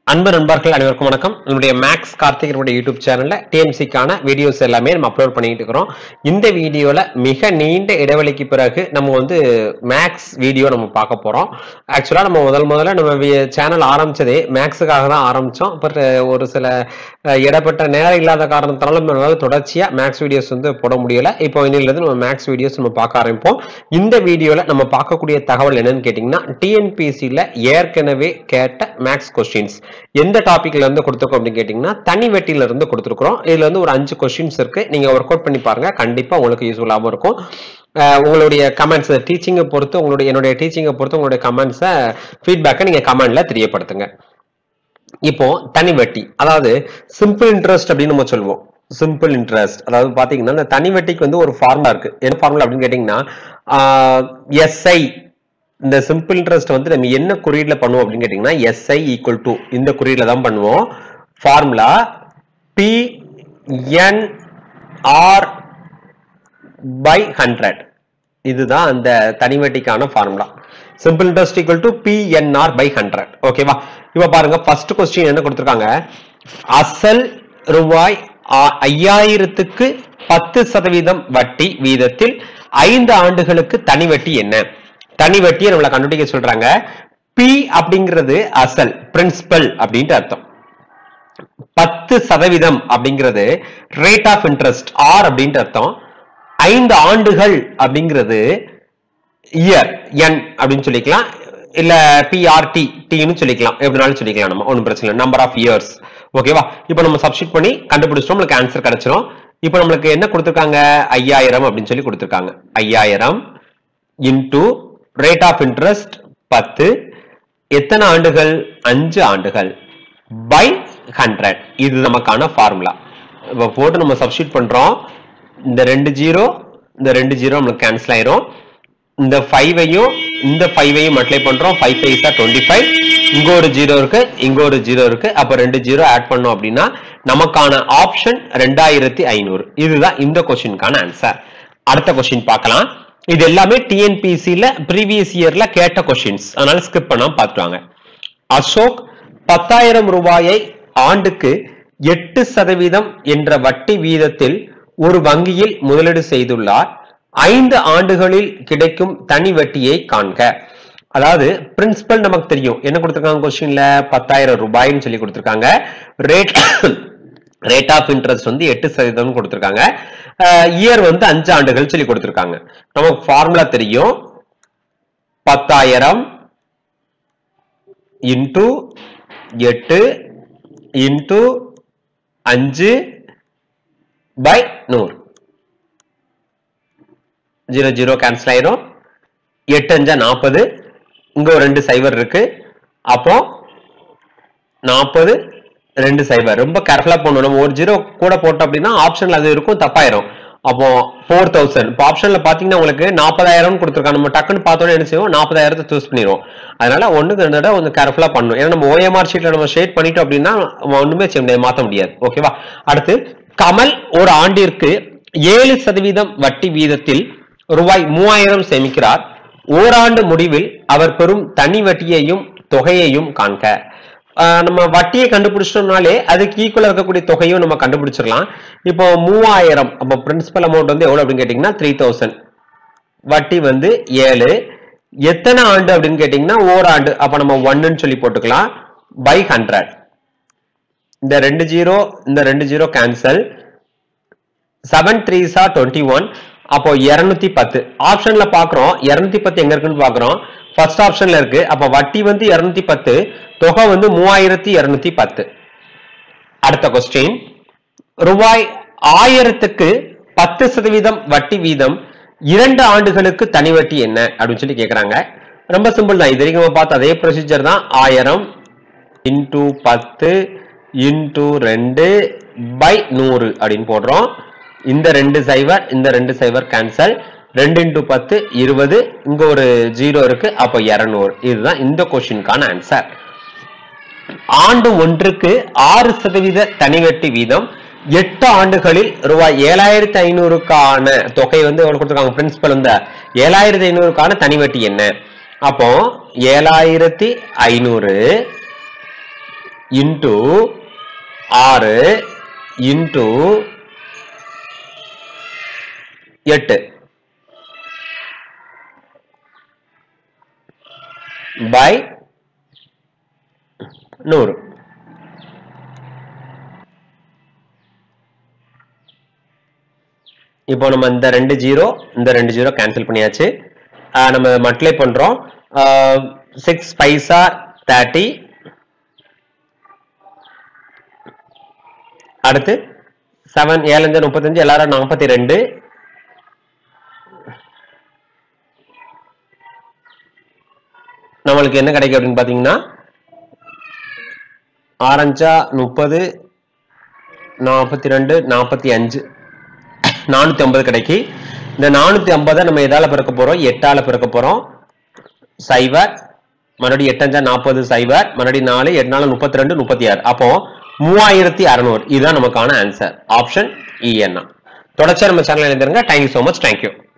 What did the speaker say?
அன்பு நண்பர்கள் அனைவருக்கும் வணக்கம். நம்முடைய மேக்ஸ் கார்த்திகனுடைய யூடியூப் சேனல்ல டிஎன்சிக்கான வீடியோஸ் எல்லாமே நம்ம அப்லோட் பண்ணிட்டு இருக்கிறோம். இந்த வீடியோல மிக நீண்ட இடைவெளிக்கு பிறகு நம்ம மேக்ஸ் வீடியோ நம்ம பார்க்க போறோம். ஆக்சுவலா நம்ம முதல்ல நம்ம சேனல் ஆரம்பிச்சதே மேக்ஸுக்காக தான் ஆரம்பிச்சோம். பட் ஒரு சில இடப்பட்ட நேரம் இல்லாத காரணத்தால நம்மளால தொடர்ச்சியா மேக்ஸ் வீடியோஸ் போட முடியல. இப்போ இன்னிலிருந்து நம்ம மேக்ஸ் வீடியோஸ் நம்ம பார்க்க ஆரம்பிப்போம். இந்த வீடியோல நம்ம பார்க்கக்கூடிய தகவல் என்னன்னு கேட்டீங்கன்னா, டிஎன்பிஎஸ்சில ஏற்கனவே கேட்ட மேக்ஸ் கொஸ்டின்ஸ் எந்த டாபிக்ல இருந்து கொடுத்துருக்கோம் அப்படின்னு கேட்டீங்கன்னா, தனி வெட்டில இருந்து கொடுத்துருக்கோம். இதுல ஒரு 5 கொஸ்டின்ஸ் இருக்கு. நீங்க ஒர்க் அவுட் பண்ணி பாருங்க, கண்டிப்பா உங்களுக்கு யூஸ்ஃபுல்லாகவும் இருக்கும். உங்களுடைய கமெண்ட்ஸ் டீச்சிங்கை பொறுத்து என்னுடைய டீச்சிங்கை பொறுத்து உங்களுடைய கமெண்ட்ஸை ஃபீட்பேக்கை நீங்க கமெண்ட்ல தெரியப்படுத்துங்க. இப்போ தனி வட்டி, அதாவது சிம்பிள் இன்ட்ரெஸ்ட் அப்படின்னு நம்ம சொல்லுவோம். சிம்பிள் இன்ட்ரெஸ்ட் அதாவது பாத்தீங்கன்னா, இந்த தனி வட்டிக்கு ஒரு ஃபார்முலா இருக்கு. என்ன ஃபார்முலா அப்படின்னு கேட்டீங்கன்னா, எஸ்ஐ இந்த சிம்பிள் இன்ட்ரெஸ்ட் நம்ம என்ன குறியீடுல பண்ணுவோம் அப்படின்னு கேட்டீங்கன்னா, எஸ்ஐ ஈக்குவல் டு இந்த குறியீடுல தான் பண்ணுவோம். Formula PNR by 100. இதுதான் அந்த தனி வட்டிக்கான formula. Simple interest equal to PNR by 100. ஓகேவா? இப்ப பாருங்க, ஃபர்ஸ்ட் கொஸ்டின் என்ன கொடுத்திருக்காங்க, அசல் ரூபாய் 5000க்கு 10% வட்டி வீதத்தில் 5 ஆண்டுகளுக்கு தனி வட்டி என்ன? தனி வட்டியை நம்மள கண்டுபிடிக்க சொல்றாங்க. பி அப்படிங்கிறது அசல், பிரின்சிபல் அப்படின்ட்டு அர்த்தம். 10% அப்படிங்கிறது ரேட் ஆஃப் இன்ட்ரெஸ்ட், ஆர் அப்படின்ட்டு அர்த்தம். 5 ஆண்டுகள் அப்படிங்கிறது இயர், என் அப்படின்னு சொல்லிக்கலாம். இல்ல பிஆர்டி டின்னு சொல்லிக்கலாம், எப்படினாலும் சொல்லிக்கலாம். நம்ம ஒன்றும் பிரச்சனை இல்லை, நம்பர் ஆஃப் இயர்ஸ். ஓகேவா? இப்போ நம்ம சப்ஸ்டிட் பண்ணி கண்டுபிடிச்சிட்டோம், நம்மளுக்கு ஆன்சர் கிடைச்சிரும். இப்போ நம்மளுக்கு என்ன கொடுத்துருக்காங்க, 5000 அப்படின்னு சொல்லி கொடுத்துருக்காங்க. 5000 இன்டூ ரேட் ஆஃப் இன்ட்ரெஸ்ட் 10, எத்தனை ஆண்டுகள், 5 ஆண்டுகள் பை 100. இது நமக்கான ஃபார்முலா. இப்போ போட்டு நம்ம சப்ஸ்டிட் பண்றோம். இந்த 2 0 இந்த 2 0 நம்மளுக்கு கேன்சல் ஆயிரும். இந்த 5ஐயும் இந்த 5ஐயும் மல்டிப்ளை பண்றோம். 5 5 25. இங்க ஒரு 0 இருக்கு, இங்க ஒரு 0 இருக்கு. அப்ப 2 0 ஆட் பண்ணோம் அப்படின்னா நமக்கான ஆப்ஷன் 2500. இதுதான் இந்த கொஸ்டினுக்கான ஆன்சர். அடுத்த கொஸ்டின் பார்க்கலாம். இது எல்லாமே டிஎன்பிஎஸ்சில ப்ரீவியஸ் இயர்ல கேட்ட கொஸ்டின்ஸ், அதனால ஸ்கிப் பண்ணாம பார்த்துவாங்க. அசோக் 10,000 ரூபாயை ஆண்டுக்கு 8% என்ற வட்டி வீதத்தில் ஒரு வங்கியில் முதலீடு செய்துள்ளார். 5 ஆண்டுகளில் கிடைக்கும் தனி வட்டியை காண்க. அதாவது பிரின்சிபல் நமக்கு தெரியும், என்ன கொடுத்திருக்காங்க கொஸ்டின்ல, 10,000 ரூபாய்னு சொல்லி கொடுத்திருக்காங்க. ரேட் ஆஃப் இன்ட்ரெஸ்ட் 8% கொடுத்திருக்காங்க. இயர் 5 ஆண்டுகள் சொல்லி கொடுத்திருக்காங்க. நமக்கு ஃபார்முலா தெரியும், 10,000 இன்டூ 8 இன்டூ 5 பை 100. 0 0 கேன்சல் ஆயிரும். 8 5 40. இங்க ஒரு 2 சைவர் இருக்கு. அப்போ 40 2 சைவர். ரொம்ப கேர்ஃபுல்லா பண்ணணும். நம்ம ஒரு 0 கூட போட்டோம் அப்படின்னா ஆப்ஷன்ல அது இருக்கும், தப்பாயிரும். அப்போ 4000. இப்போ ஆப்ஷன்ல பாத்தீங்கன்னா உங்களுக்கு 40,000 கொடுத்துருக்காங்க. நம்ம டக்குன்னு பார்த்தோன்னே என்ன செய்வோம், 40,000 சூஸ் பண்ணிடுவோம். அதனால ஒண்ணுக்கு 2 தடவை கொஞ்சம் கேர்ஃபுல்லா பண்ணணும். ஏன்னா நம்ம ஓஎம்ஆர் ஷீட்ல நம்ம ஷேட் பண்ணிட்டோம் அப்படின்னா ஒண்ணுமே செய்ய முடியாது, மாத்த முடியாது. ஓகேவா? அடுத்து, கமல் ஒரு ஆண்டிற்கு 7% வட்டி வீதத்தில் ரூபாய் 3000 சேமிக்கிறார். ஓராண்டு முடிவில் அவர் பெறும் தனி வட்டியையும் தொகையையும் காண்க. நம்ம வட்டியை கண்டுபிடிச்சோம்னாலே அதுக்கு ஈக்குவலா இருக்கக்கூடிய தொகையும் நம்ம கண்டுபிடிச்சிடலாம். இப்போ 3000, அப்போ பிரின்சிபல் அமௌண்ட் எவ்வளவு அப்படின்னு கேட்டீங்கன்னா 3000. வட்டி 7. எத்தனை ஆண்டு அப்படின்னு கேட்டீங்கன்னா ஓராண்டு. அப்ப நம்ம 1ன்னு சொல்லி போட்டுக்கலாம். பை 100. இந்த 2 0 இந்த 2 0 கேன்சல். 7 3s 21. அப்போ 210. ஆப்ஷன்ல பாக்குறோம், 210 எங்க இருக்குன்னு பாக்குறோம். ஃபர்ஸ்ட் ஆப்ஷன்ல இருக்கு. அப்ப வட்டி 210, தொகை 3210. அடுத்த கொஸ்டின், ரூபாய் 1000க்கு 10% வட்டி வீதம் 2 ஆண்டுகளுக்கு தனி வட்டி என்ன அப்படின்னு சொல்லி கேக்குறாங்க. ரொம்ப சிம்பிள் தான். இது வரைக்கும் நம்ம பார்த்த அதே ப்ரொசீஜர் தான். 1000 இன்டூ 10 இன்டூ 2 பை 100 அப்படின்னு போடுறோம். இந்த 2 சைவர் இந்த 2 சைவர் கேன்சல். 2 இன்டூ 10 20. இங்க ஒரு 0 இருக்கு. அப்போ 200. இதுதான் இந்த கொஸ்டினுக்கான ஆன்சர். ஆண்டு ஒன்றுக்கு 6% தனி வட்டி வீதம் 8 ஆண்டுகளில் ரூபாய் 7500க்கான தொகை எவ்வளவு கொடுத்திருக்காங்க, பிரின்சிபல் 7500க்கான தனி வட்டி என்ன? அப்போ 7500 இன்டு 6 இன்டு 8 by 100. இப்போ நம்ம இந்த 2 0 கேன்சல் பண்ணியாச்சு. நம்ம மல்டிப்ளை பண்றோம். 6 5s are 30. அடுத்து 7 7 35 எல்லாரும் 42. நம்மளுக்கு என்ன கிடைக்கும் அப்படின்னு பாத்தீங்கன்னா 6 30 42 45 450 கிடைக்கு. இந்த 450 நம்ம எதால பெருக்க போறோம்? 8ஆல பெருக்க போறோம். 0 மறுபடியும் 8 5 40 0 மறுபடியும் 4 8 4 32 36. அப்போ 3600. இதுதான் நமக்கான ஆன்சர். ஆப்ஷன் இ என்ன. தொடர்ச்சியா நம்ம சேனல்ல இருந்துருங்க. Thank you so much. Thank you.